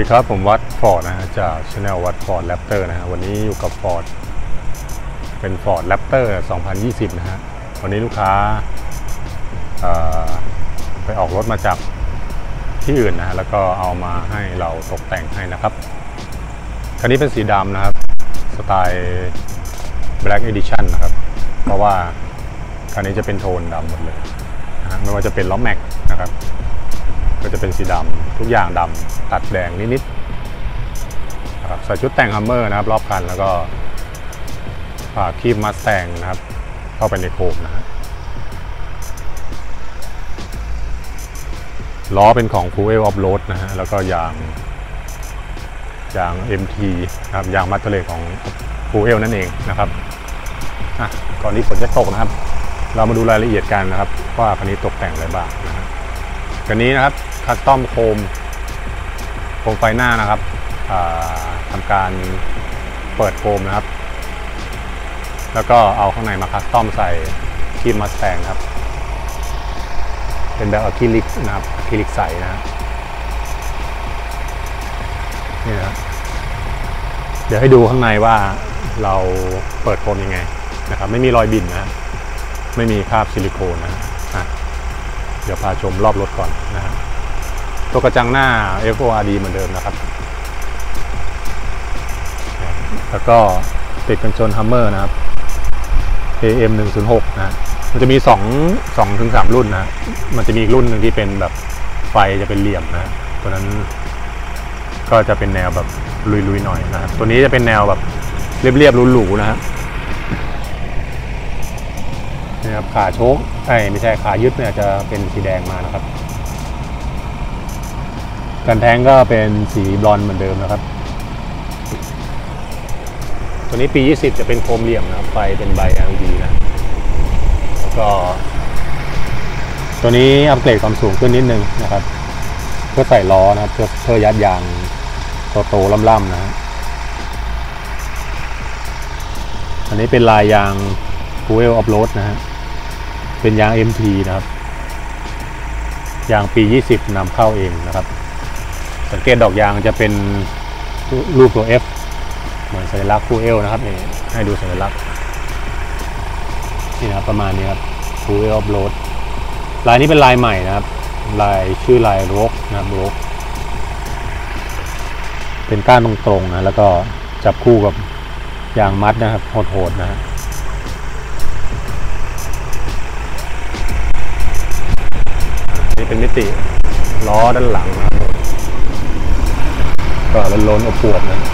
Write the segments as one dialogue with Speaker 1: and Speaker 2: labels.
Speaker 1: ครับผมวัดฟอร์ดนะฮะจากช anel วัดฟอร์ดแรปเตอร์นะฮะวันนี้อยู่กับฟอร์ดเป็นฟอร์ดแรปเตอร์2020นะฮะวันนี้ลูกค้าไปออกรถมาจากที่อื่นนะฮะแล้วก็เอามาให้เราตกแต่งให้นะครับคันนี้เป็นสีดำนะครับสไตล์ Black Edition นะครับเพราะว่าคันนี้จะเป็นโทนดำหมดเลยนะฮะไม่ว่าจะเป็นล้อแม็กนะครับก็จะเป็นสีดำทุกอย่างดำตัดแดงนิดๆนะครับใส่ชุดแต่งฮัมเมอร์นะครับรอบคันแล้วก็ครีมมัสแตงนะครับเข้าไปในโคมนะฮะล้อเป็นของ Fuel Off-Road นะฮะแล้วก็ยาง MT นะครับยางมัตเตอร์เลของ Fuel นั่นเองนะครับก่อนที่ฝนจะตกนะครับเรามาดูรายละเอียดกันนะครับว่าคันนี้ตกแต่งอะไรบ้างนะฮะคันนี้นะครับคัสตอมโคมไฟหน้านะครับทำการเปิดโคมนะครับแล้วก็เอาข้างในมาคัสตอมใส่ครีมมัสแตงครับเป็นแบบอะคริลิกนะครับอะคริลิกใสนะนี่นะครับเดี๋ยวให้ดูข้างในว่าเราเปิดโคมยังไงนะครับไม่มีรอยบินนะไม่มีคราบซิลิโคนนะเดี๋ยวพาชมรอบรถก่อนนะฮะตัวกระจังหน้า FORD เหมือนเดิมนะครับแล้วก็ติดกันชนฮัมเมอร์นะครับ AM 106นะมันจะมี2 ถึง 3รุ่นนะมันจะมีอีกรุ่นหนึ่งที่เป็นแบบไฟจะเป็นเหลี่ยมนะตัวนั้นก็จะเป็นแนวแบบลุยๆหน่อยนะตัวนี้จะเป็นแนวแบบเรียบๆหรูๆนะฮะนี่ครับขาโชคไม่ใช่ขายึดเนี่ยจะเป็นสีแดงมานะครับกันแทงก็เป็นสีบลอนด์เหมือนเดิมนะครับตัวนี้ปี20จะเป็นโคมเหลี่ยมนะครับไฟเป็นใบ LED นะแล้วก็ตัวนี้อัปเกรดความสูงขึ้นนิดนึงนะครับเพื่อใส่ล้อนะครับเพื่อยัดยางโตๆล่ำๆนะฮะอันนี้เป็นลายยาง Fuel Off-Road นะฮะเป็นยาง MT นะครับยางปี20นำเข้าเองนะครับสังเกตดอกยางจะเป็นรูปตัว F เหมือนสัญลักษณ์ Fuel นะครับนี่ให้ดูสัญลักษณ์นี่นะครับประมาณนี้ครับ Fuel Off-Road ลายนี้เป็นลายใหม่นะครับลายชื่อลายโรกนะครับโรกเป็นก้านตรงๆนะแล้วก็จับคู่กับยางมัดนะครับโหดๆนะฮะนี่เป็นมิติล้อด้านหลังนะครับก็ล้นๆอบอวบนะ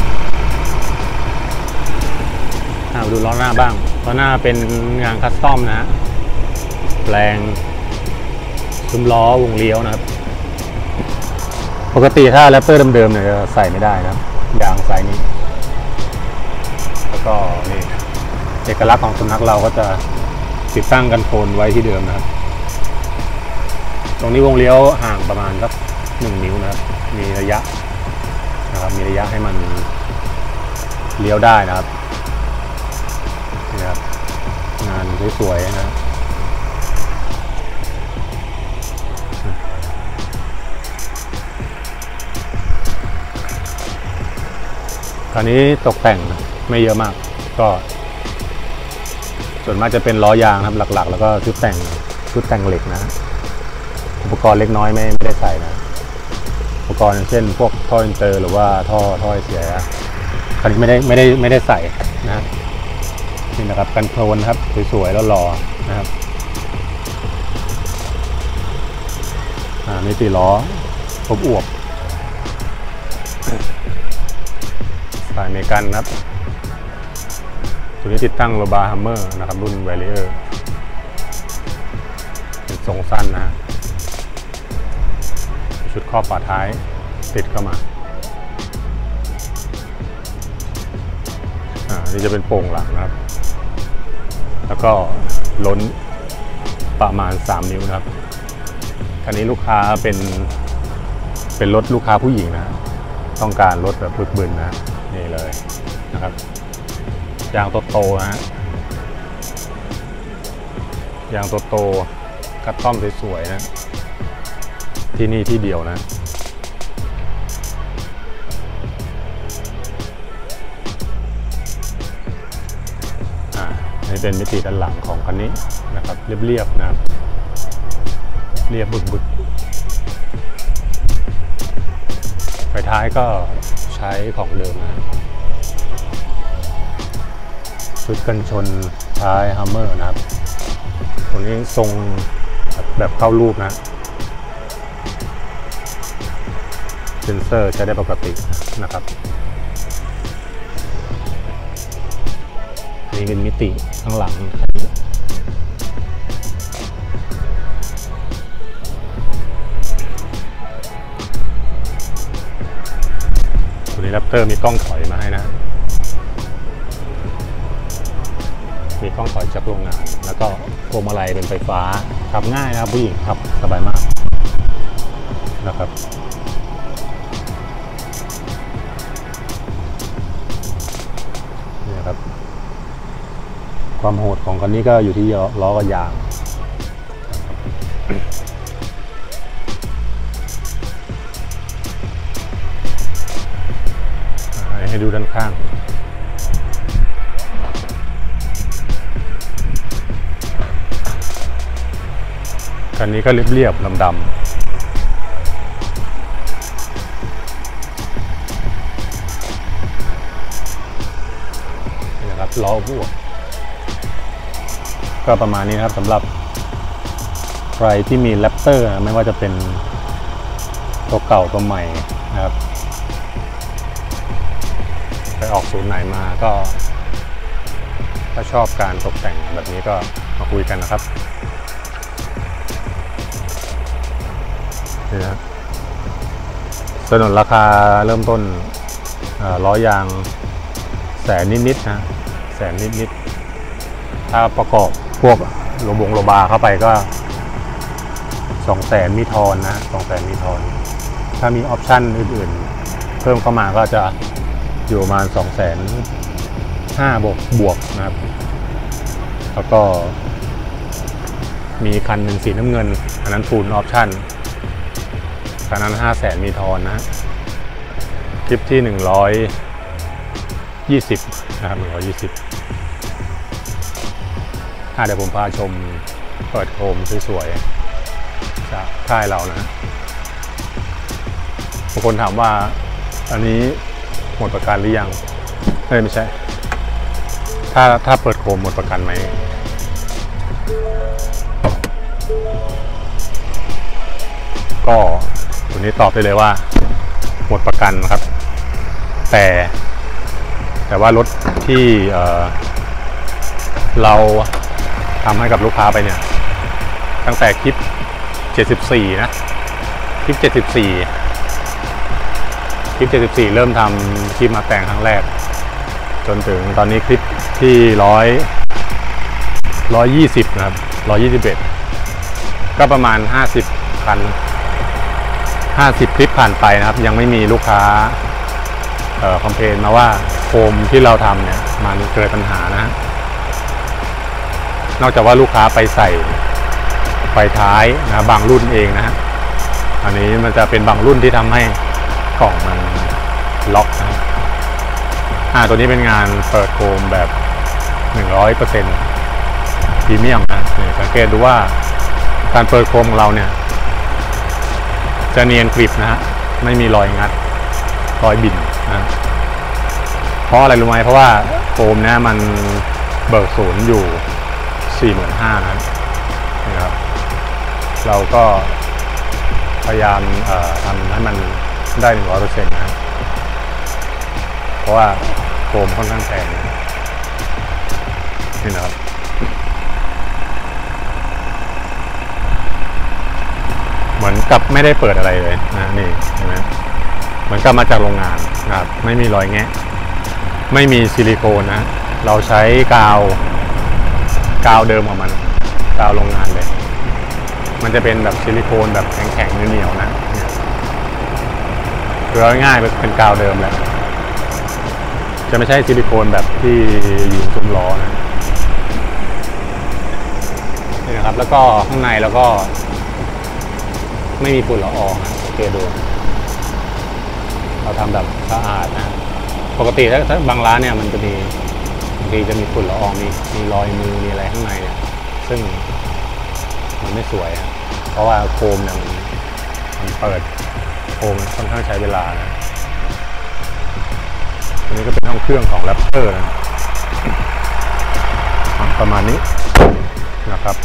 Speaker 1: มาดูล้อหน้าบ้างล้อหน้าเป็นงานคัสตอมนะฮะแปลงซุ้มล้อวงเลี้ยวนะครับปกติถ้าแรปเตอร์เดิมๆเนี่ยจะใส่ไม่ได้นะครับยางไซส์นี้แล้วก็นี่เอกลักษณ์ของสุนัขเราก็จะติดตั้งกันโคนไว้ที่เดิมนะครับตรงนี้วงเลี้ยวห่างประมาณสัก1 นิ้วนะครับมีระยะนะครับมีระยะให้มันเลี้ยวได้นะครับนี่ครับงานสวยๆนะคราวนี้ตกแต่งไม่เยอะมากก็ส่วนมากจะเป็นล้อยางครับหลักๆแล้วก็ชุดแต่งเหล็กนะอุปกรณ์เล็กน้อยไม่ได้ใส่นะอุปกรณ์เช่นพวกท่ออินเตอร์หรือว่าท่อเสียคราวนี้ไม่ได้ใส่นะนี่นะครับกันโคลนครับสวยๆแล้วหล่อนะครับมีตีล้ออวบสายเมกันครับตัวนี้ติดตั้งโรบาร์ฮัมเมอร์นะครับรุ่นแวริเออร์เป็นทรงสั้นนะฮะชุดครอบฝาท้ายติดเข้ามานี่จะเป็นโป่งหลังนะครับแล้วก็ล้นประมาณ3 นิ้วนะครับคันนี้ลูกค้าเป็นรถลูกค้าผู้หญิงนะต้องการรถแบบบึกบึนนะนี่เลยนะครับยางโตๆนะฮะยางโตๆคัสตอมสวยๆนะที่นี่ที่เดียวนะเป็นมิติด้านหลังของคันนี้นะครับเรียบๆนะครับเรียบบึกๆไฟท้ายก็ใช้ของเดิมนะชุดกันชนท้ายฮัมเมอร์นะครับตัวนี้ทรงแบบเข้ารูปนะเซนเซอร์ใช้ได้ปกตินะครับนี่เป็นมิติข้างหลังตัวนี้แรปเตอร์มีกล้องถอยมาให้นะมีกล้องถอยจากโรงงานแล้วก็พวงมาลัยเป็นไฟฟ้าขับง่ายนะครับผู้หญิงขับสบายมากนะครับนี่ครับความโหดของคันนี้ก็อยู่ที่ล้อกับยางให้ดูด้านข้างคันนี้ก็เรียบๆดำๆนี่นะครับล้อบวกก็ประมาณนี้นะครับสำหรับใครที่มีแรปเตอร์ไม่ว่าจะเป็นตัวเก่าตัวใหม่นะครับไปออกศูนย์ไหนมาก็ถ้าชอบการตกแต่งแบบนี้ก็มาคุยกันนะครับนี่นะสนุนราคาเริ่มต้นล้อยางแสนนิดๆนะแสนนิดๆถ้าประกอบพวกโลบาเข้าไปก็200,000มีทอนนะ200,000มีทอนถ้ามีออปชั่นอื่นๆเพิ่มเข้ามาก็จะอยู่ประมาณ250,000บวกนะครับแล้วก็มีคันหนึ่งสีน้ำเงินอันนั้นฟูลออปชั่นคันนั้น500,000มีทอนนะคลิปที่120นะครับ120เดี๋ยวผมพาชมเปิดโคมสวยๆจากค่ายเรานะบางคนถามว่าอันนี้หมดประกันหรือยังไม่ใช่ถ้าเปิดโคมหมดประกันไหมก็ตัวนี้ตอบได้เลยว่าหมดประกันครับแต่ว่ารถที่เราทำให้กับลูกค้าไปเนี่ยตั้งแต่คลิป74นะคลิป74เริ่มทำคลิปมาแต่งครั้งแรกจนถึงตอนนี้คลิปที่120นะครับ121ก็ประมาณ50คัน50คลิปผ่านไปนะครับยังไม่มีลูกค้าคอมเพลนมาว่าโฟมที่เราทำเนี่ยมันเกิดปัญหานะฮะนอกจากว่าลูกค้าไปใส่ไฟท้ายนะบางรุ่นเองนะฮะอันนี้มันจะเป็นบางรุ่นที่ทำให้กล่องมันล็อกนะตัวนี้เป็นงานเปิดโคมแบบ 100% พรีเมียมนะสังเกตดูว่าการเปิดโคมของเราเนี่ยจะเนียนกริบนะฮะไม่มีรอยงัดรอยบิ่นนะเพราะอะไรรู้ไหมเพราะว่าโคมเนี่ยมันเบิกศูนย์อยู่ 45,000นะนี่ครับเราก็พยายามทำให้มันได้ 100% นะเพราะว่าโคมค่อนข้างแพงนี่นะครับเหมือนกับไม่ได้เปิดอะไรเลยนะนี่เห็นไหมเหมือนกับมาจากโรงงานนะครับไม่มีรอยแงะไม่มีซิลิโคนนะเราใช้กาวเดิมของมันกาวโรงงานเลยมันจะเป็นแบบซิลิโคนแบบแข็งๆเหนียวๆนะคือง่ายๆเป็นกาวเดิมแหละจะไม่ใช่ซิลิโคนแบบที่อยู่ซุ้มล้อนะนี่นะครับแล้วก็ข้างในแล้วก็ไม่มีฝุ่นละอองโอเคดูเราทำแบบสะอาดนะปกติถ้าบางร้านเนี่ยมันจะมีบางทีทีจะมีฝุ่นละอองมีรอยมือมีอะไรข้างในเนี่ยซึ่งมันไม่สวยครับเพราะว่าโคมเนี่ยมันเปิดโคมค่อนข้างใช้เวลานะอันนี้ก็เป็นห้องเครื่องของ Raptor นะประมาณนี้นะครับ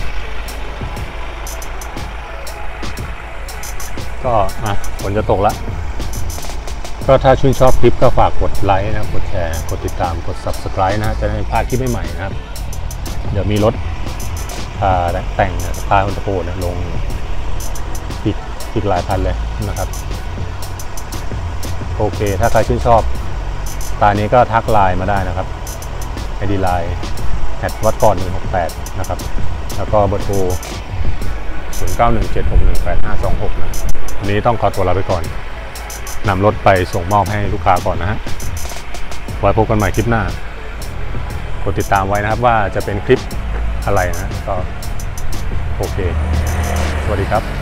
Speaker 1: ก็ฝนจะตกแล้วก็ถ้าชื่นชอบคลิปก็ฝากกดไลค์นะกดแชร์กดติดตามกด Subscribe นะจะได้ไม่พลาดคลิปใหม่ๆนะครับเดี๋ยวมีรถแต่งสไตล์คอนโทรลลงอีกหลายพันเลยนะครับโอเคถ้าใครชื่นชอบสไตล์นี้ก็ทักไลน์มาได้นะครับ ID ไลน์@วัดก่อน168นะครับแล้วก็เบอร์โทร0917618526นะวันนี้ต้องขอตัวลาไปก่อนนำรถไปส่งมอบให้ลูกค้าก่อนนะฮะไว้พบกันใหม่คลิปหน้ากดติดตามไว้นะครับว่าจะเป็นคลิปอะไรนะก็โอเคสวัสดีครับ